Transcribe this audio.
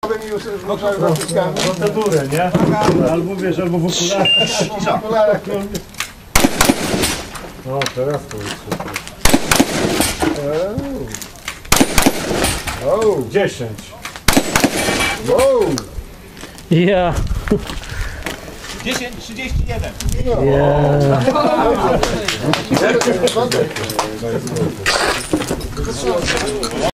Procedurę, nie? Albo wiesz, albo w okularach. No, teraz to jest super. 10. Ja. 10:31.